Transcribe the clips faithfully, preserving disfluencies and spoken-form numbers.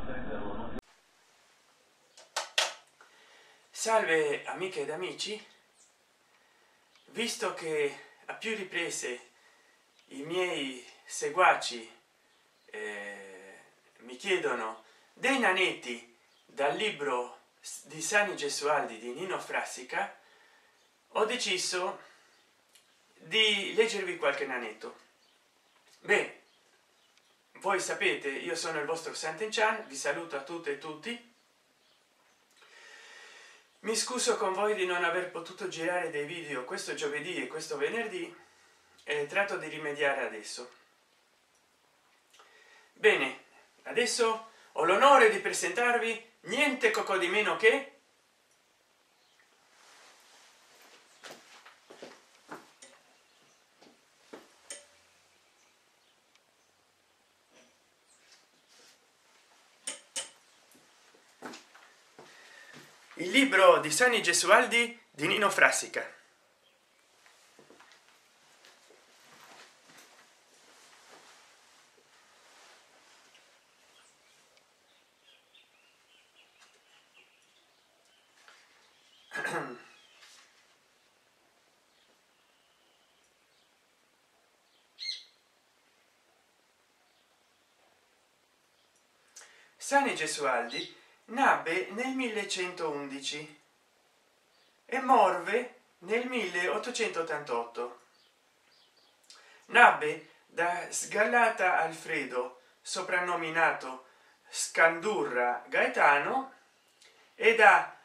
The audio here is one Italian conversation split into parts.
Salve amiche ed amici, visto che a più riprese i miei seguaci eh, mi chiedono dei nanetti dal libro di Sani Gesualdi di Nino Frassica, ho deciso di leggervi qualche nanetto. Beh, voi sapete, io sono il vostro Sant'Enchan, vi saluto a tutte e tutti. Mi scuso con voi di non aver potuto girare dei video questo giovedì e questo venerdì e tratto di rimediare adesso. Bene, adesso ho l'onore di presentarvi niente poco di meno che il libro di Sani Gesualdi di Nino Frassica. Sani Gesualdi nacque nel millecentoundici e morve nel milleottocentottantotto. Nacque da Sgallata Alfredo, soprannominato Scandurra Gaetano, e da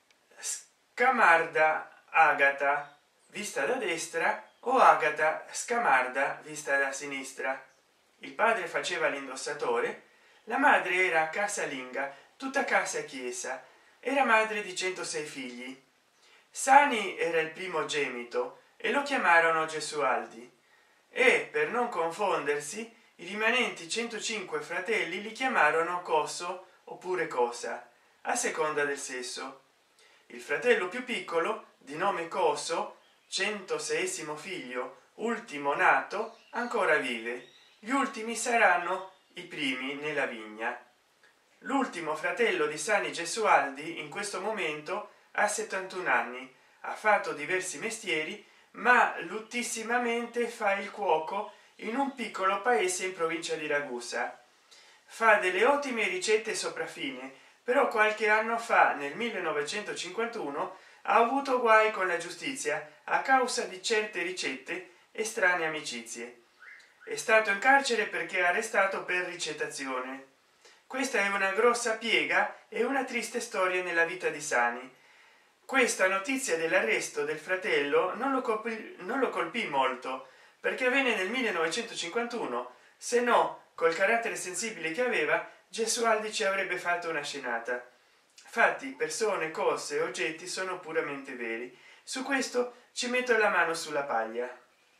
Scamarda Agata vista da destra o Agata Scamarda vista da sinistra. Il padre faceva l'indossatore, la madre era casalinga, tutta casa e chiesa. Era madre di centosei figli. Sani era il primogenito e lo chiamarono Gesualdi, e per non confondersi i rimanenti centocinque fratelli li chiamarono Coso oppure Cosa, a seconda del sesso. Il fratello più piccolo, di nome Coso, centoseiesimo figlio, ultimo nato, ancora vive. Gli ultimi saranno i primi nella vigna. L'ultimo fratello di Sani Gesualdi in questo momento ha settantuno anni, ha fatto diversi mestieri, ma luttissimamente fa il cuoco in un piccolo paese in provincia di Ragusa. Fa delle ottime ricette sopraffine, però qualche anno fa, nel millenovecentocinquantuno, ha avuto guai con la giustizia a causa di certe ricette e strane amicizie. È stato in carcere perché è arrestato per ricettazione. Questa è una grossa piega e una triste storia nella vita di Sani. Questa notizia dell'arresto del fratello non lo colpì, non lo colpì molto, perché avvenne nel millenovecentocinquantuno, se no col carattere sensibile che aveva Gesualdi ci avrebbe fatto una scenata. Fatti, persone, cose, oggetti sono puramente veri. Su questo ci metto la mano sulla paglia.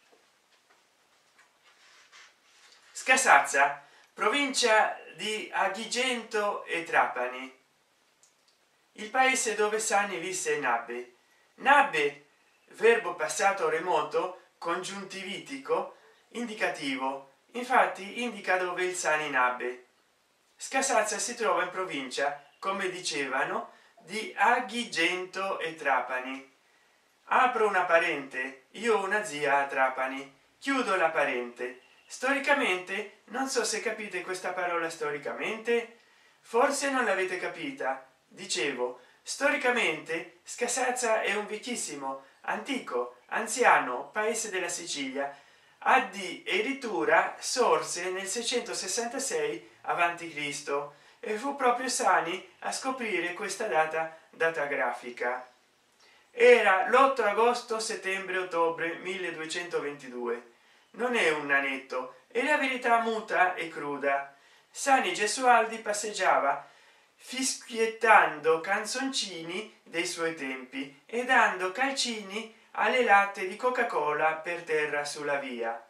Scasazza, provincia di Agrigento e Trapani, il paese dove Sani visse e nacque. Nacque, verbo passato remoto congiuntivitico indicativo, infatti indica dove il Sani nacque. Scasazza si trova in provincia, come dicevano, di Agrigento e Trapani. Apro una parente, io ho una zia a Trapani, chiudo la parente. Storicamente, non so se capite questa parola storicamente, forse non l'avete capita. Dicevo, storicamente Scasazza è un vecchissimo, antico, anziano paese della Sicilia, addirittura sorse nel seicentosessantasei avanti cristo e fu proprio Sani a scoprire questa data datagrafica. Era l'otto agosto settembre ottobre milleduecentoventidue. Non è un nanetto, è la verità muta e cruda. Sani Gesualdi passeggiava fischiettando canzoncini dei suoi tempi e dando calcini alle latte di Coca-Cola per terra sulla via.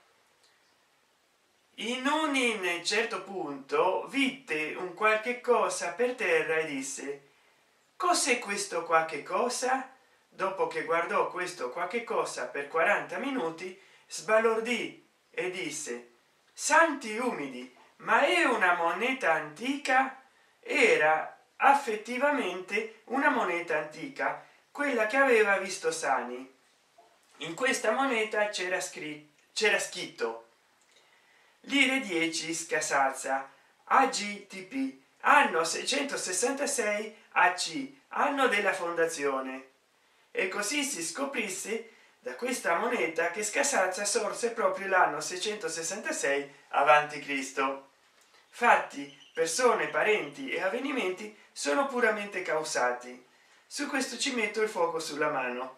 In un certo punto vide un qualche cosa per terra e disse: cos'è questo qualche cosa? Dopo che guardò questo qualche cosa per quaranta minuti, sbalordì e disse: santi umidi, ma è una moneta antica? era affettivamente una moneta antica, quella che aveva visto Sani. In questa moneta c'era scritto c'era scritto lire dieci Scasazza A G T P, anno seicentosessantasei A C, anno della fondazione. E così si scoprisse da questa moneta che Scasazza sorse proprio l'anno seicentosessantasei avanti cristo. Fatti, persone, parenti e avvenimenti sono puramente causati. Su questo ci metto il fuoco sulla mano.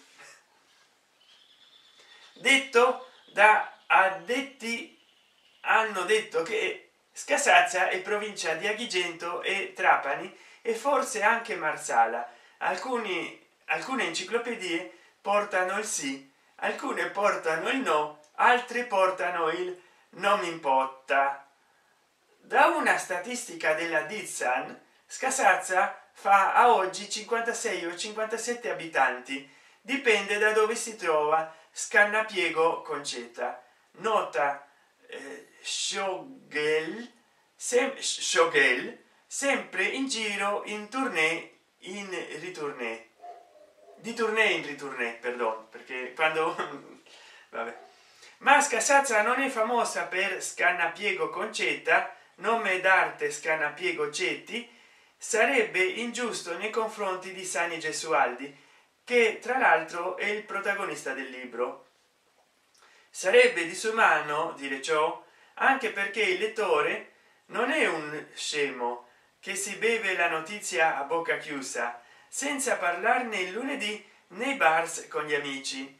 Detto da addetti, hanno detto che Scasazza è provincia di Agrigento e Trapani e forse anche Marsala. Alcuni alcune enciclopedie portano il sì, alcune portano il no, altre portano il non mi importa. Da una statistica della Dizan, Scasazza fa a oggi cinquantasei o cinquantasette abitanti, dipende da dove si trova Scannapiego Concetta. Nota eh, Shogel, sem, Shogel sempre in giro in tournée in ritournée di tournée in ritournée, perdon, perché quando vabbè. Ma Scasazza non è famosa per Scannapiego Concetta, nome d'arte Scannapiego Cetti. Sarebbe ingiusto nei confronti di Sani Gesualdi, che tra l'altro è il protagonista del libro. Sarebbe disumano dire ciò anche perché il lettore non è un scemo che si beve la notizia a bocca chiusa senza parlarne il lunedì nei bars con gli amici.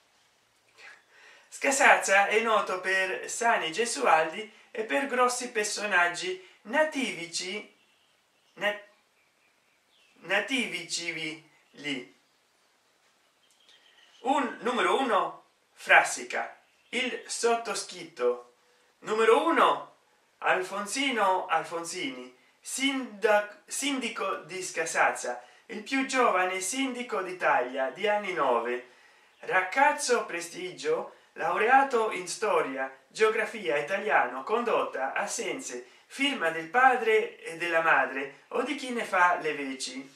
Scasazza è noto per Sani Gesualdi e per grossi personaggi nativici nat, nativici lì. Un numero uno Frassica, il sottoscritto. Numero uno Alfonsino Alfonsini, sindac, sindaco di Scasazza, il più giovane sindaco d'Italia di anni nove, ragazzo prestigio, laureato in storia, geografia, italiano, condotta, assenze, firma del padre e della madre o di chi ne fa le veci.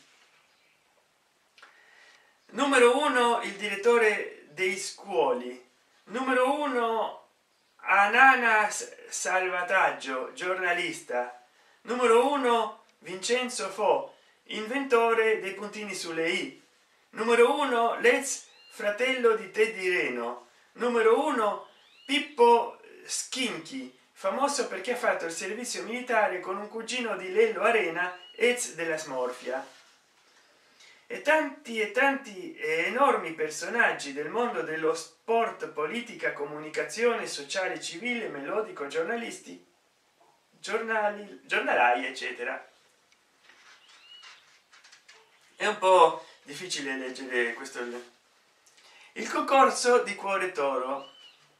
Numero uno il direttore dei scuoli. Numero uno Anana Salvataggio, giornalista. Numero uno Vincenzo Fo, inventore dei puntini sulle i. Numero uno Let's, fratello di Teddy Reno. Numero uno Pippo Schinchi, famoso perché ha fatto il servizio militare con un cugino di Lello Arena, ex della Smorfia. E tanti e tanti e enormi personaggi del mondo dello sport, politica, comunicazione sociale, civile, melodico, giornalisti, giornali, giornalai, eccetera. È un po' difficile leggere questo. Il concorso di Cuore Toro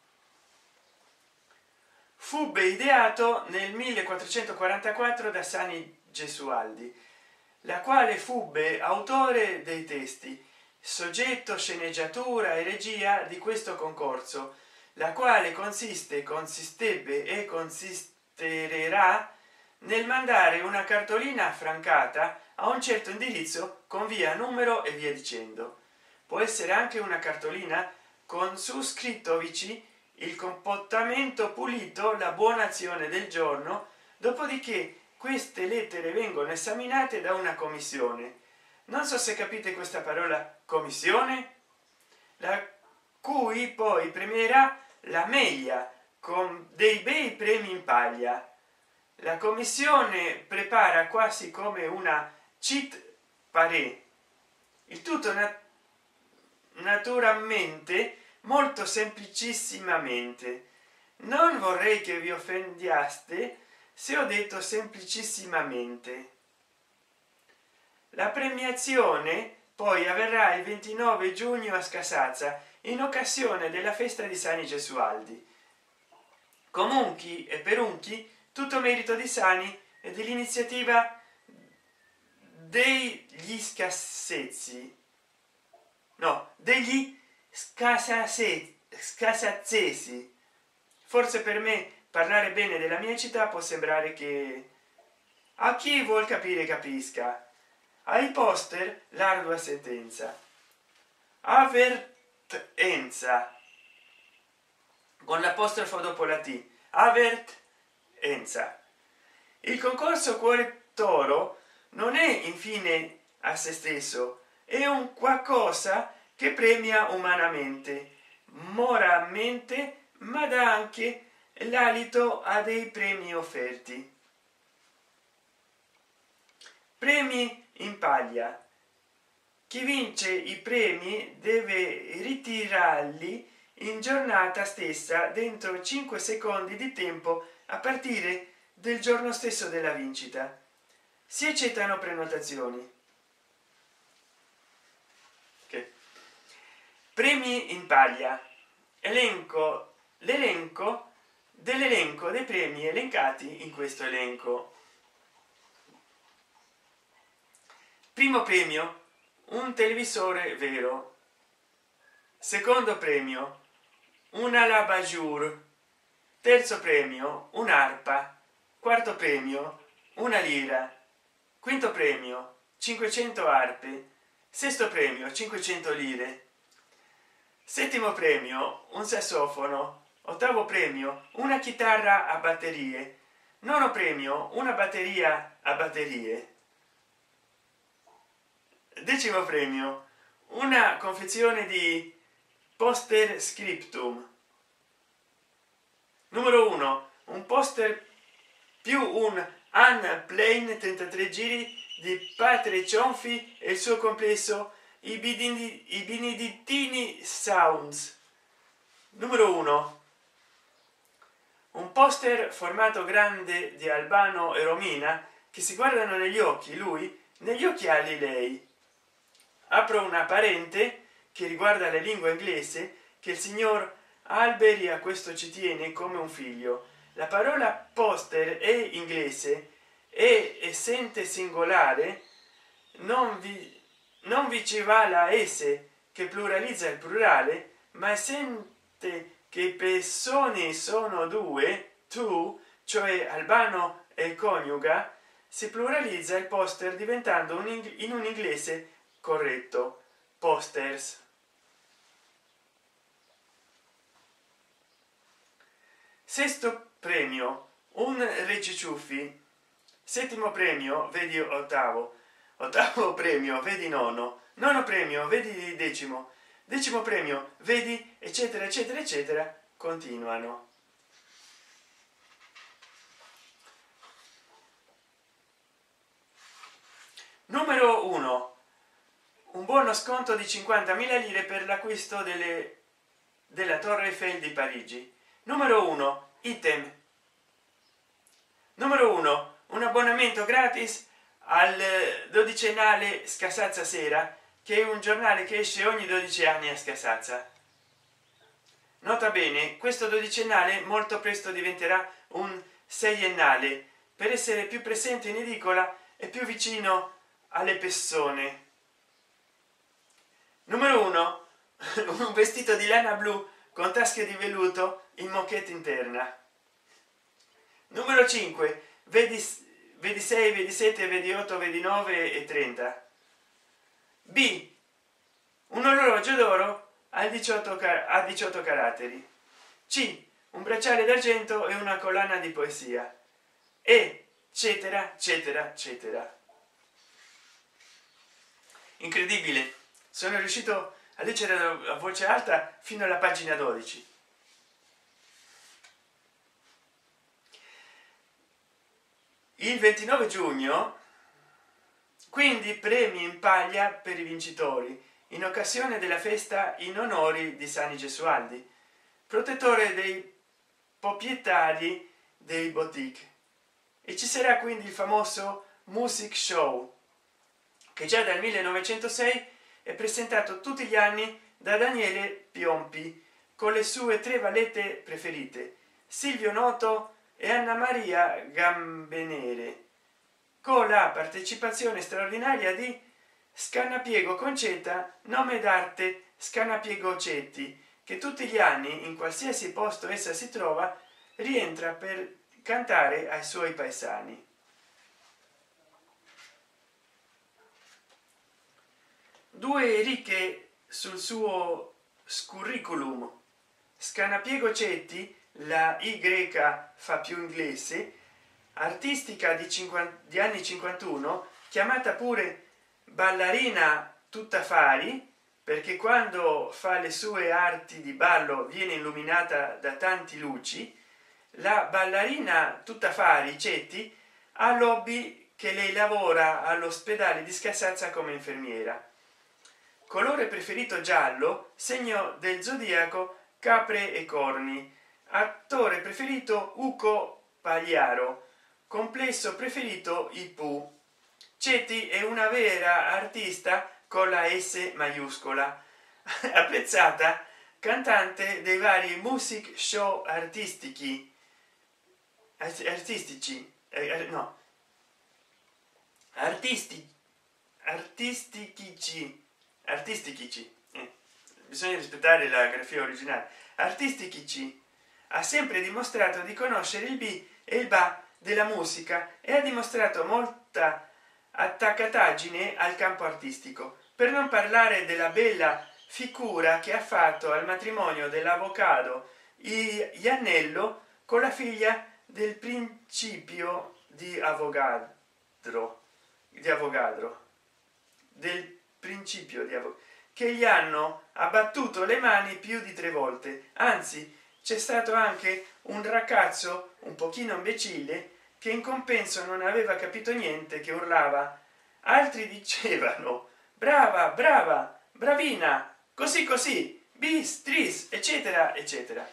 fu ideato nel millequattrocentoquarantaquattro da Sani Gesualdi, la quale fubbe autore dei testi, soggetto, sceneggiatura e regia di questo concorso, la quale consiste, consistebbe e consisterà nel mandare una cartolina affrancata a un certo indirizzo con via, numero e via dicendo. Può essere anche una cartolina con su scritto vicino il comportamento pulito, la buona azione del giorno. Dopodiché queste lettere vengono esaminate da una commissione. Non so se capite questa parola commissione, la cui poi premierà la meglio con dei bei premi in paglia. La commissione prepara quasi come una cheat paré, il tutto nat naturalmente, molto semplicissimamente. Non vorrei che vi offendiaste se ho detto semplicissimamente. La premiazione poi avverrà il ventinove giugno a Scasazza in occasione della festa di Sani Gesualdi. Comunque e perunchi, tutto merito di Sani e dell'iniziativa degli scassezzi, no, degli scasazzesi. Forse per me parlare bene della mia città può sembrare che A chi vuol capire capisca. Ai poster l'ardua sentenza. Avvertenza con l'apostrofo dopo la t. Avvertenza. Il concorso Cuore Toro non è infine a se stesso, è un qualcosa che premia umanamente, moralmente, ma dà anche l'alito a dei premi offerti. Premi in paglia. Chi vince i premi deve ritirarli in giornata stessa dentro cinque secondi di tempo a partire del giorno stesso della vincita. Si accettano prenotazioni. Okay. Premi in paglia. Elenco l'elenco dell'elenco dei premi elencati in questo elenco. Primo premio, un televisore vero. Secondo premio, una Labajur. Terzo premio, un'arpa. Quarto premio, una lira. Quinto premio, cinquecento arpe. Sesto premio, cinquecento lire. Settimo premio, un sassofono. Ottavo premio, una chitarra a batterie. Nono premio, una batteria a batterie. Decimo premio, una confezione di poster scriptum. Numero uno, un poster più un unplane trentatré giri di Padre Cionfi e il suo complesso i Benedittini, i Benedettini Sounds. Numero uno, un poster formato grande di Albano e Romina che si guardano negli occhi, lui negli occhiali, lei. Apro una parente che riguarda la lingua inglese, che il signor Alberi a questo ci tiene come un figlio. La parola poster è inglese e essente singolare non vi non vi ci va la s che pluralizza il plurale, ma essente che persone sono due, tu, cioè Albano e coniuga, si pluralizza il poster diventando un in un inglese corretto, posters. Sesto premio, un Regiciuffi. Settimo premio, vedi ottavo. Ottavo premio, vedi nono. Nono premio, vedi decimo. Decimo premio, vedi eccetera eccetera eccetera, continuano. Numero uno, un buono sconto di cinquantamila lire per l'acquisto delle della Torre Eiffel di Parigi. Numero uno, item. Numero uno, un abbonamento gratis al dodicennale Scasazza Sera, che è un giornale che esce ogni dodici anni a Scasazza. Nota bene, questo dodicennale molto presto diventerà un seiennale per essere più presente in edicola e più vicino alle persone. Numero uno, un vestito di lana blu con tasche di velluto in moquette interna. Numero cinque, vedi vedi sei, vedi sette, vedi otto, vedi nove e trenta. B, un orologio d'oro a diciotto a diciotto caratteri. C, un bracciale d'argento e una collana di poesia, e eccetera eccetera eccetera. Incredibile, sono riuscito a leggere a voce alta fino alla pagina dodici. Il ventinove giugno, quindi premi in paglia per i vincitori in occasione della festa in onore di Sani Gesualdi, protettore dei proprietari dei boutique, e ci sarà quindi il famoso music show che già dal millenovecentosei è presentato tutti gli anni da Daniele Piompi con le sue tre vallette preferite, Silvio Noto e Anna Maria Gambenere, con la partecipazione straordinaria di Scannapiego Concetta, nome d'arte Scannapiego Cetti, che tutti gli anni, in qualsiasi posto essa si trova, rientra per cantare ai suoi paesani. due righe sul suo curriculum: Scanapiego Cetti, la Y fa più inglese, artistica di cinquanta di anni cinquantuno, chiamata pure ballerina tuttafari, perché quando fa le sue arti di ballo viene illuminata da tanti luci. La ballerina tuttafari Cetti ha l'hobby che lei lavora all'ospedale di Scasazza come infermiera. Colore preferito giallo, segno del zodiaco capre e corni. Attore preferito Uco Pagliaro. Complesso preferito Ipu. Cetti è una vera artista con la S maiuscola, apprezzata cantante dei vari music show artistici artistici eh, no artisti artistici artistici eh. Bisogna rispettare la grafia originale. Artistici. Ha sempre dimostrato di conoscere il B e il ba della musica e ha dimostrato molta attaccataggine al campo artistico, per non parlare della bella figura che ha fatto al matrimonio dell'avvocato Iannello con la figlia del principio di Avogadro di Avogadro del principio di Avogadro, che gli hanno abbattuto le mani più di tre volte. Anzi, c'è stato anche un ragazzo un pochino imbecille che in compenso non aveva capito niente, che urlava. Altri dicevano brava, brava, bravina, così così, bis, tris, eccetera eccetera,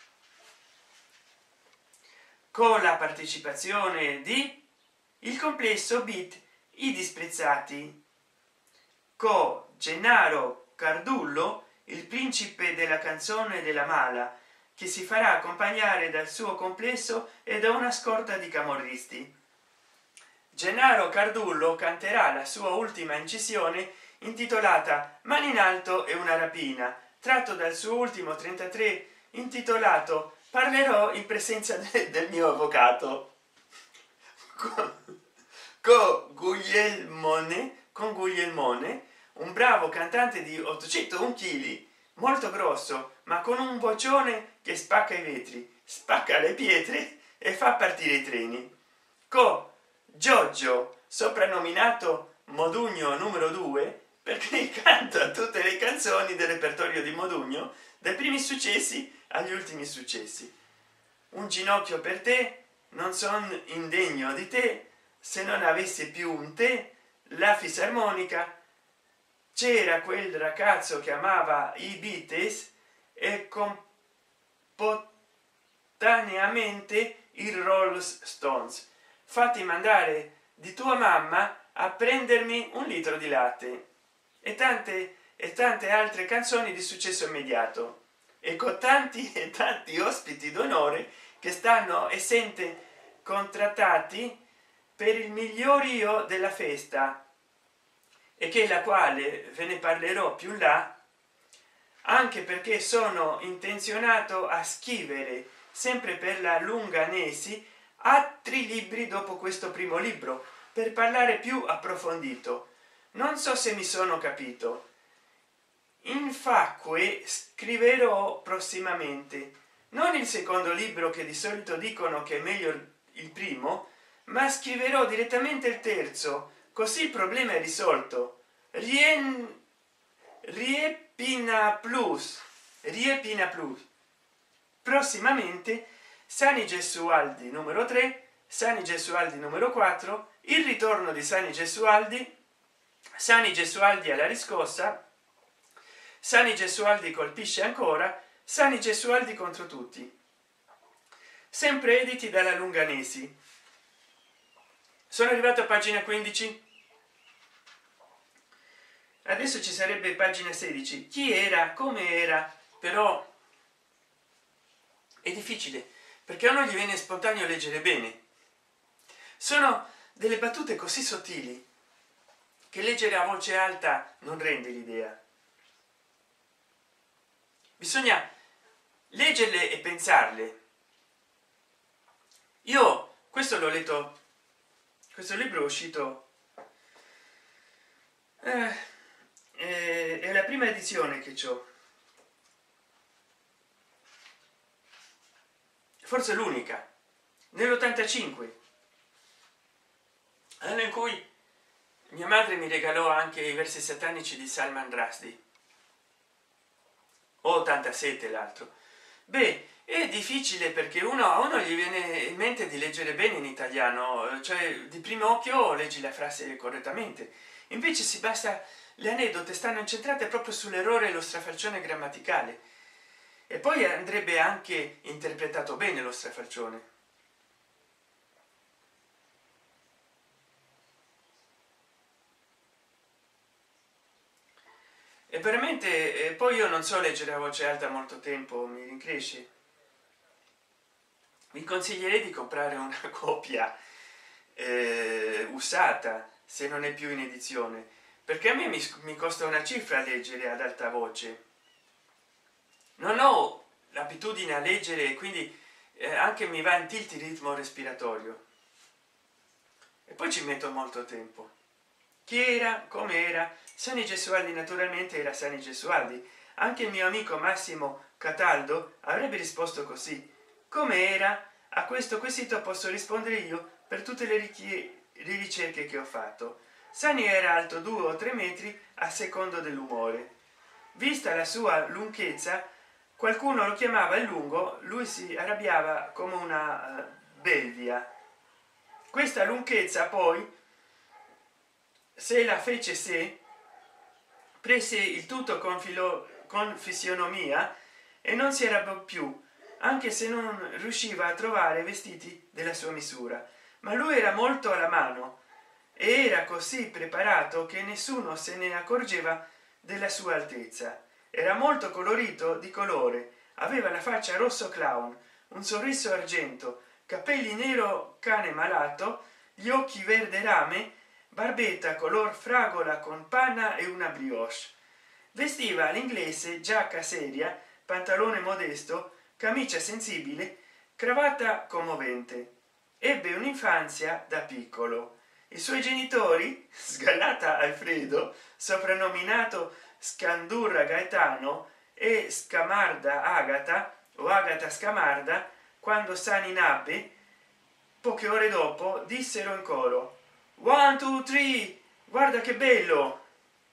con la partecipazione di il complesso Beat I Disprezzati, co Gennaro Cardullo, il principe della canzone della mala, che si farà accompagnare dal suo complesso e da una scorta di camorristi. Gennaro Cardullo canterà la sua ultima incisione intitolata Mani in alto e una rapina, tratto dal suo ultimo trentatré intitolato Parlerò in presenza de del mio avvocato, con, con Guglielmone, con Guglielmone, un bravo cantante di ottocentouno chili, molto grosso, ma con un vocione che spacca i vetri, spacca le pietre e fa partire i treni. Co Giorgio, soprannominato Modugno numero due, perché canta tutte le canzoni del repertorio di Modugno, dai primi successi agli ultimi successi. Un ginocchio per te, non son indegno di te, se non avessi più un te, la fisarmonica. C'era quel ragazzo che amava i Beatles e contemporaneamente i Rolling Stones. Fatti mandare di tua mamma a prendermi un litro di latte, e tante e tante altre canzoni di successo immediato, e con tanti e tanti ospiti d'onore che stanno essendo contrattati per il migliorio della festa, e che la quale ve ne parlerò più là, anche perché sono intenzionato a scrivere sempre per la Lunganesi altri libri dopo questo primo libro, per parlare più approfondito. Non so se mi sono capito. Infatti scriverò prossimamente non il secondo libro, che di solito dicono che è meglio il primo, ma scriverò direttamente il terzo, così il problema è risolto. Rien riepina plus riepina plus prossimamente Sani Gesualdi numero tre, Sani Gesualdi numero quattro, il ritorno di Sani Gesualdi, Sani Gesualdi alla riscossa, Sani Gesualdi colpisce ancora, Sani Gesualdi contro tutti, sempre editi dalla Lunganesi. Sono arrivato a pagina quindici, adesso ci sarebbe pagina sedici. Chi era, come era, però è difficile, perché a uno gli viene spontaneo leggere bene. Sono delle battute così sottili che leggere a voce alta non rende l'idea. Bisogna leggerle e pensarle. Io questo l'ho letto, questo libro è uscito eh, eh, è la prima edizione che c'ho, forse l'unica, nell'ottantacinque, anno in cui mia madre mi regalò anche i versi satanici di Salman Rushdie, o ottantasette l'altro. Beh, è difficile perché uno a uno gli viene in mente di leggere bene in italiano, cioè di primo occhio leggi la frase correttamente, invece si basta, le aneddoti stanno incentrate proprio sull'errore e lo strafalcione grammaticale, e poi andrebbe anche interpretato bene lo strafalcione. E veramente, e poi io non so leggere a voce alta molto tempo, mi rincresce. Vi consiglierei di comprare una copia eh, usata se non è più in edizione, perché a me mi, mi costa una cifra leggere ad alta voce. Non ho l'abitudine a leggere e quindi eh, anche mi va in tilt il ritmo respiratorio, e poi ci metto molto tempo. Chi era, come era? Sani Gesualdi naturalmente era Sani Gesualdi. Anche il mio amico Massimo Cataldo avrebbe risposto così. Come era? A questo quesito posso rispondere io per tutte le, le ricerche che ho fatto. Sani era alto due o tre metri a secondo dell'umore. Vista la sua lunghezza, qualcuno lo chiamava il lungo, lui si arrabbiava come una uh, belvia. Questa lunghezza poi, se la fece sé, prese il tutto con, filo, con fisionomia e non si arrabbiò più, anche se non riusciva a trovare vestiti della sua misura. Ma lui era molto alla mano e era così preparato che nessuno se ne accorgeva della sua altezza. Era molto colorito di colore, aveva la faccia rosso clown, un sorriso argento, capelli nero cane malato, gli occhi verde rame, barbetta color fragola con panna e una brioche. Vestiva all'inglese giacca seria, pantalone modesto, camicia sensibile, cravatta commovente. Ebbe un'infanzia da piccolo. I suoi genitori, Sgallata Alfredo, soprannominato Scandurra Gaetano, e Scamarda Agata o Agata Scamarda, quando Sani nacque, poche ore dopo dissero in coro: one two three, guarda che bello,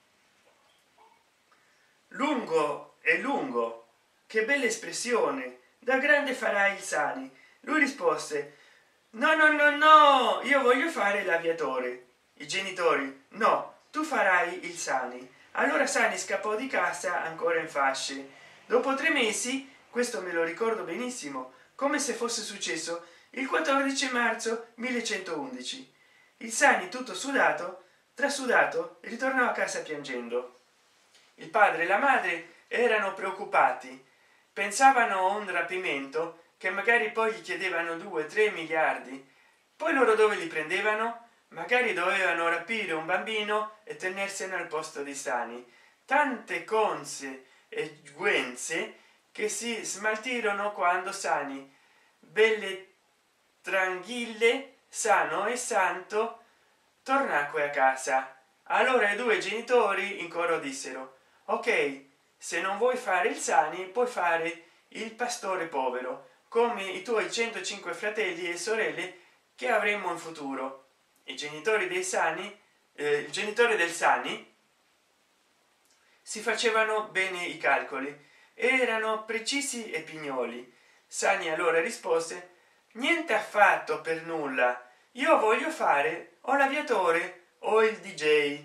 lungo e lungo, che bella espressione, da grande farai il Sani. Lui rispose: no no no no, io voglio fare l'aviatore. I genitori: no, tu farai il Sani. Allora Sani scappò di casa ancora in fasce. Dopo tre mesi, questo me lo ricordo benissimo, come se fosse successo il quattordici marzo millecentoundici, il Sani, tutto sudato, trasudato, ritornò a casa piangendo. Il padre e la madre erano preoccupati, pensavano a un rapimento, che magari poi gli chiedevano due tre miliardi. Poi loro dove li prendevano? Magari dovevano rapire un bambino e tenersene al posto di Sani. Tante conse e guenze che si smaltirono quando Sani, belle tranquille, sano e santo, tornacque a casa. Allora i due genitori in coro dissero: ok, se non vuoi fare il Sani puoi fare il pastore povero, come i tuoi centocinque fratelli e sorelle che avremo in futuro. I genitori dei Sani, eh, il genitore del Sani, si facevano bene i calcoli, erano precisi e pignoli. Sani allora rispose: niente affatto, per nulla, io voglio fare o l'aviatore o il D J.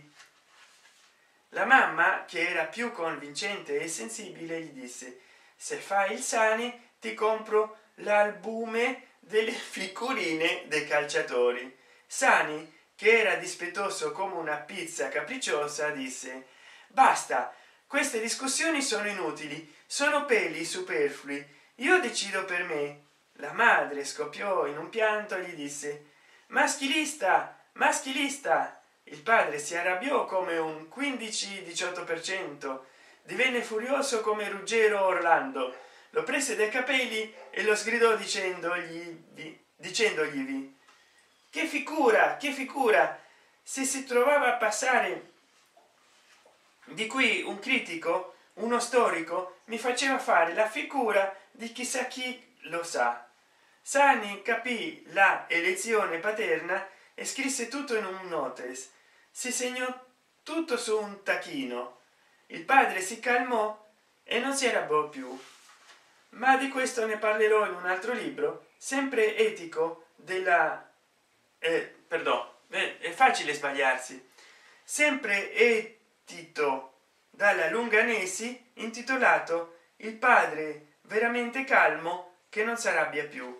La mamma, che era più convincente e sensibile, gli disse: se fai il Sani ti compro l'albume delle figurine dei calciatori. Sani, che era dispettoso come una pizza capricciosa, disse: basta, queste discussioni sono inutili, sono peli superflui, io decido per me. La madre scoppiò in un pianto e gli disse: maschilista, maschilista. Il padre si arrabbiò come un quindici diciotto per cento, divenne furioso come Ruggero Orlando, lo prese dai capelli e lo sgridò dicendogli dicendogli che figura, che figura, se si trovava a passare di cui un critico, uno storico, mi faceva fare la figura di chissà chi lo sa. Sani capì la elezione paterna e scrisse tutto in un notes, si segnò tutto su un tacchino. Il padre si calmò e non si arrabbiò più, ma di questo ne parlerò in un altro libro, sempre etico della eh, perdon, eh, è facile sbagliarsi, sempre etito dalla Lunganesi, intitolato Il padre veramente calmo che non si arrabbia più.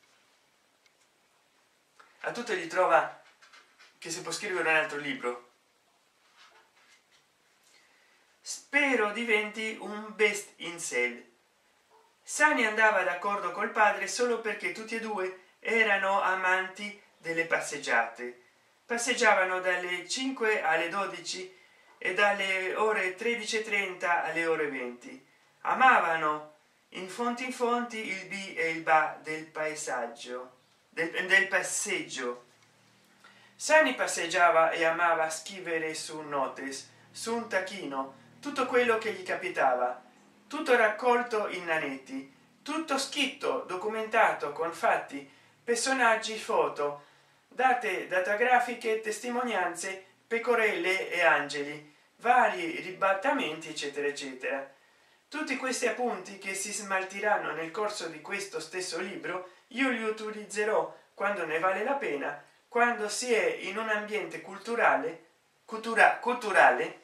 A tutte gli trova che si può scrivere un altro libro. Spero diventi un best in sale. Sani andava d'accordo col padre solo perché tutti e due erano amanti delle passeggiate. Passeggiavano dalle cinque alle dodici e dalle ore tredici e trenta alle ore venti. Amavano in fonti in fonti il bi e il ba del paesaggio, del, del passeggio. Sani passeggiava e amava scrivere su un notes, su un tacchino, tutto quello che gli capitava, tutto raccolto in nanetti, tutto scritto, documentato con fatti, personaggi, foto, date datagrafiche, testimonianze, pecorelle e angeli, vari ribaltamenti, eccetera eccetera. Tutti questi appunti, che si smaltiranno nel corso di questo stesso libro, io li utilizzerò quando ne vale la pena, quando si è in un ambiente culturale cultura, culturale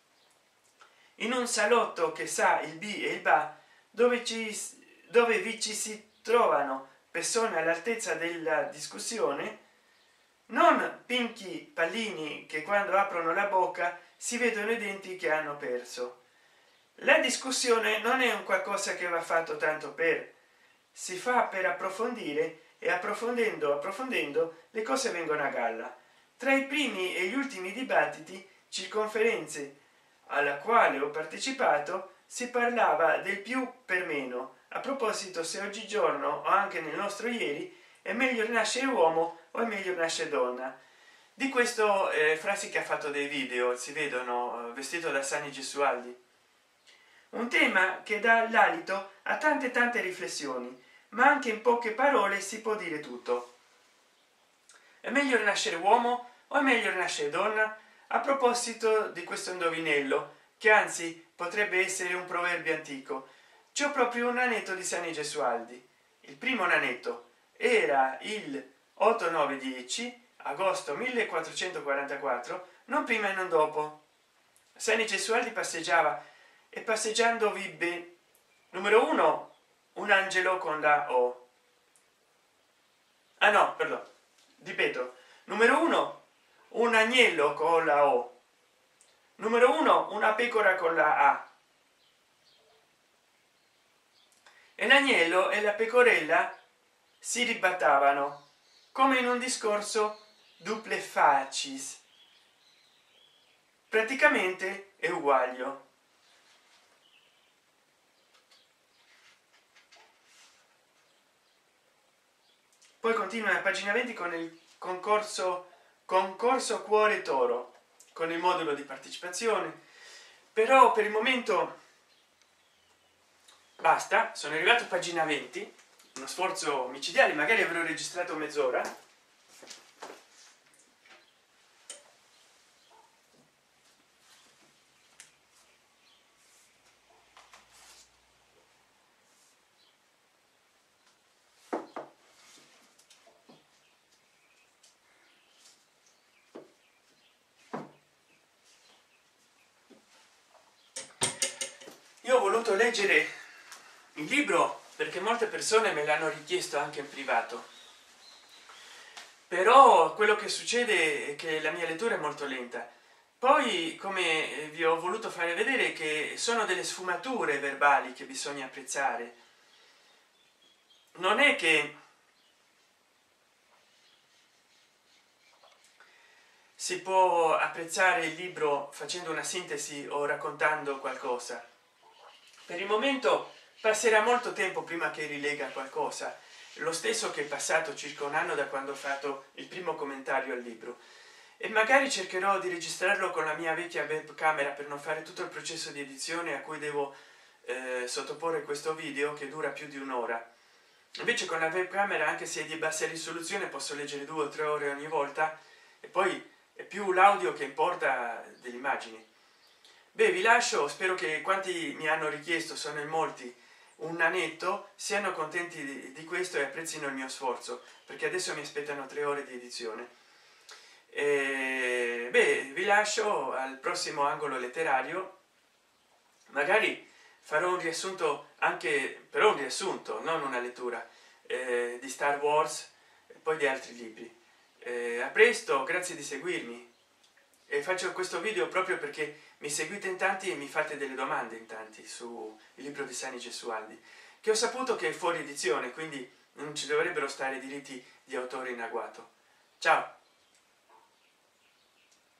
in un salotto che sa il bi e il ba, dove ci dove vi ci si trovano persone all'altezza della discussione, non pinchi pallini che quando aprono la bocca si vedono i denti che hanno perso. La discussione non è un qualcosa che va fatto tanto per, si fa per approfondire, e approfondendo approfondendo le cose vengono a galla. Tra i primi e gli ultimi dibattiti, circonferenze alla quale ho partecipato, si parlava del più per meno, a proposito se oggigiorno o anche nel nostro ieri è meglio nascere uomo o è meglio nascere donna. Di questo eh, Frasi che ha fatto dei video, si vedono, eh, vestito da Sani Gesualdi, un tema che dà l'alito a tante tante riflessioni, ma anche in poche parole si può dire tutto. È meglio nascere uomo o è meglio nascere donna? A proposito di questo indovinello, che anzi potrebbe essere un proverbio antico, c'è proprio un nanetto di Sani Gesualdi. Il primo nanetto era il otto nove dieci agosto millequattrocentoquarantaquattro, non prima e non dopo. Sani Gesualdi passeggiava e passeggiando vibbe, numero uno, un angelo con la O. Ah no, perdon, ripeto, numero uno, un agnello con la O. Numero uno, una pecora con la A. E l'agnello e la pecorella si ribattavano come in un discorso duple facis, praticamente è uguaglio. Poi continua a pagina venti con il concorso concorso cuore toro, con il modulo di partecipazione. Però per il momento basta, sono arrivato a pagina venti, uno sforzo micidiale, magari avrò registrato mezz'ora. Io ho voluto leggere il libro perché molte persone me l'hanno richiesto anche in privato, però quello che succede è che la mia lettura è molto lenta. Poi, come vi ho voluto fare vedere, che sono delle sfumature verbali che bisogna apprezzare. Non è che si può apprezzare il libro facendo una sintesi o raccontando qualcosa. Per il momento passerà molto tempo prima che rilegga qualcosa, lo stesso che è passato circa un anno da quando ho fatto il primo commentario al libro, e magari cercherò di registrarlo con la mia vecchia webcamera per non fare tutto il processo di edizione a cui devo eh, sottoporre questo video che dura più di un'ora. Invece con la webcamera, anche se è di bassa risoluzione, posso leggere due o tre ore ogni volta, e poi è più l'audio che importa delle immagini. Beh, vi lascio, spero che quanti mi hanno richiesto, sono in molti, un anetto, siano contenti di, di questo e apprezzino il mio sforzo, perché adesso mi aspettano tre ore di edizione. E, beh, vi lascio al prossimo angolo letterario, magari farò un riassunto, anche però un riassunto, non una lettura eh, di Star Wars e poi di altri libri. Eh, a presto, grazie di seguirmi, e faccio questo video proprio perché mi seguite in tanti e mi fate delle domande in tanti su il libro di Sani Gesualdi, che ho saputo che è fuori edizione, quindi non ci dovrebbero stare diritti di autore in agguato. Ciao.